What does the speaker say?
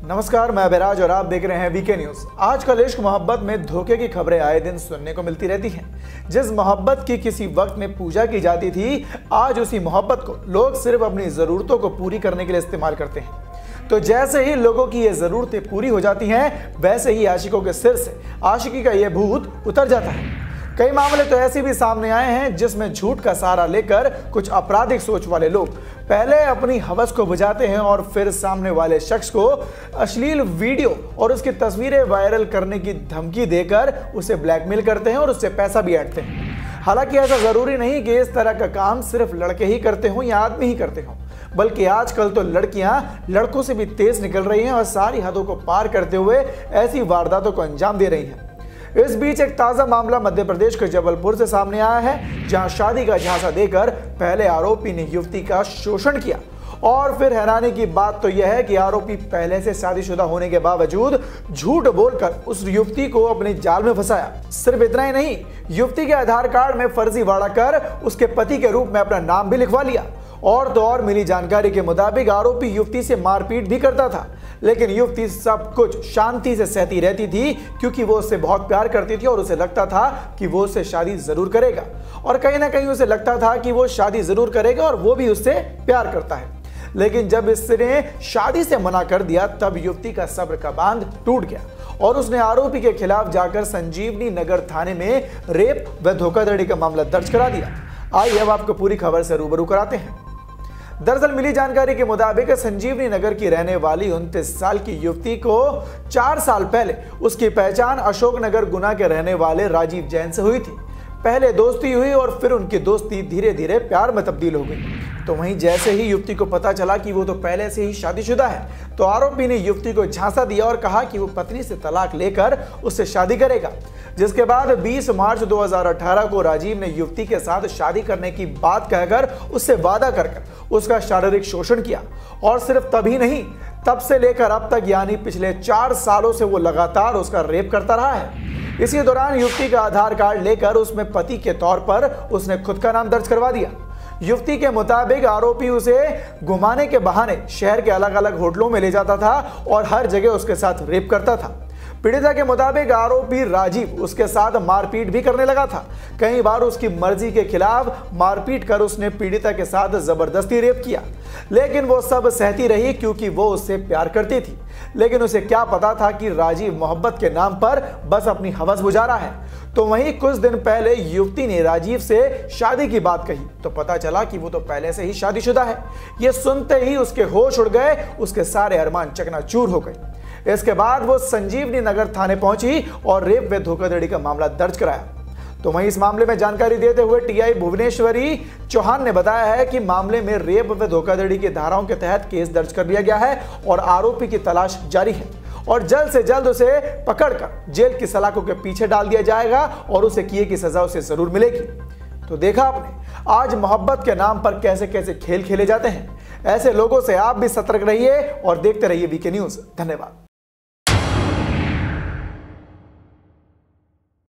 नमस्कार, मैं अभिराज और आप देख रहे हैं वीके न्यूज। आजकल इश्क मोहब्बत में धोखे की खबरें आए दिन सुनने को मिलती रहती हैं। जिस मोहब्बत की किसी वक्त में पूजा की जाती थी, आज उसी मोहब्बत को लोग सिर्फ अपनी जरूरतों को पूरी करने के लिए इस्तेमाल करते हैं। तो जैसे ही लोगों की ये जरूरतें पूरी हो जाती हैं, वैसे ही आशिकों के सिर से आशिकी का ये भूत उतर जाता है। कई मामले तो ऐसे भी सामने आए हैं जिसमें झूठ का सहारा लेकर कुछ आपराधिक सोच वाले लोग पहले अपनी हवस को बुझाते हैं और फिर सामने वाले शख्स को अश्लील वीडियो और उसकी तस्वीरें वायरल करने की धमकी देकर उसे ब्लैकमेल करते हैं और उससे पैसा भी ऐंठते हैं। हालांकि ऐसा जरूरी नहीं कि इस तरह का काम सिर्फ लड़के ही करते हों या आदमी ही करते हों, बल्कि आजकल तो लड़कियां लड़कों से भी तेज निकल रही हैं और सारी हदों को पार करते हुए ऐसी वारदातों को अंजाम दे रही हैं। इस बीच एक ताजा मामला मध्य प्रदेश के जबलपुर से सामने आया है, जहां शादी का झांसा देकर पहले आरोपी ने युवती का शोषण किया और फिर हैरानी की बात तो यह है कि आरोपी पहले से शादीशुदा होने के बावजूद झूठ बोलकर उस युवती को अपने जाल में फंसाया। सिर्फ इतना ही नहीं, युवती के आधार कार्ड में फर्जीवाड़ा कर उसके पति के रूप में अपना नाम भी लिखवा लिया। और तो और मिली जानकारी के मुताबिक आरोपी युवती से मारपीट भी करता था, लेकिन युवती सब कुछ शांति से सहती रहती थी क्योंकि वो उससे बहुत प्यार करती थी और उसे लगता था कि वो उससे शादी जरूर करेगा। और कहीं ना कहीं उसे लगता था कि वो शादी जरूर करेगा और वो भी उससे प्यार करता है। लेकिन जब इसने शादी से मना कर दिया, तब युवती का सब्र का बांध टूट गया और उसने आरोपी के खिलाफ जाकर संजीवनी नगर थाने में रेप व धोखाधड़ी का मामला दर्ज करा दिया। आइए अब आपको पूरी खबर से रूबरू कराते हैं। दरअसल मिली जानकारी के मुताबिक संजीवनी नगर की रहने वाली 29 साल की युवती को 4 साल पहले उसकी पहचान अशोकनगर गुना के रहने वाले राजीव जैन से हुई थी। पहले दोस्ती हुई और फिर उनकी दोस्ती धीरे धीरे प्यार में तब्दील हो गई। तो वहीं जैसे ही युवती को पता चला कि वो तो पहले से ही शादीशुदा है, तो आरोपी ने युवती को झांसा दिया और कहा कि वो पत्नी से तलाक लेकर उससे शादी करेगा। जिसके बाद 20 मार्च 2018 को राजीव ने युवती के साथ शादी करने की बात कहकर उससे वादा कर उसका शारीरिक शोषण किया। और सिर्फ तभी नहीं, तब से लेकर अब तक यानी पिछले 4 सालों से वो लगातार उसका रेप करता रहा है। इसी दौरान युवती का आधार कार्ड लेकर उसमें पति के तौर पर उसने खुद का नाम दर्ज करवा दिया। युवती के मुताबिक आरोपी उसे घुमाने के बहाने शहर के अलग अलग होटलों में ले जाता था और हर जगह उसके साथ रेप करता था। पीड़िता के मुताबिक आरोपी राजीव उसके साथ मारपीट भी करने लगा था। कई बार उसकी मर्जी के खिलाफ मारपीट कर उसने पीड़िता के साथ जबरदस्ती रेप किया, लेकिन वो सब सहती रही क्योंकि वो उससे प्यार करती थी। लेकिन उसे क्या पता था कि राजीव मोहब्बत के नाम पर बस अपनी हवस बुझा रहा है। तो वहीं कुछ दिन पहले युवती ने राजीव से शादी की बात कही तो पता चला कि वो तो पहले से ही शादीशुदा है। ये सुनते ही उसके होश उड़ गए, उसके सारे अरमान चकनाचूर हो गए। इसके बाद वो संजीवनी नगर थाने पहुंची और रेप व धोखाधड़ी का मामला दर्ज कराया। तो वहीं इस मामले में जानकारी देते हुए टीआई भुवनेश्वरी चौहान ने बताया है कि मामले में रेप व धोखाधड़ी की धाराओं के तहत केस दर्ज कर लिया गया है और आरोपी की तलाश जारी है और जल्द से जल्द उसे पकड़कर जेल की सलाखों के पीछे डाल दिया जाएगा और उसे किए की सजा उसे जरूर मिलेगी। तो देखा आपने, आज मोहब्बत के नाम पर कैसे कैसे खेल खेले जाते हैं। ऐसे लोगों से आप भी सतर्क रहिए और देखते रहिए वीके न्यूज। धन्यवाद।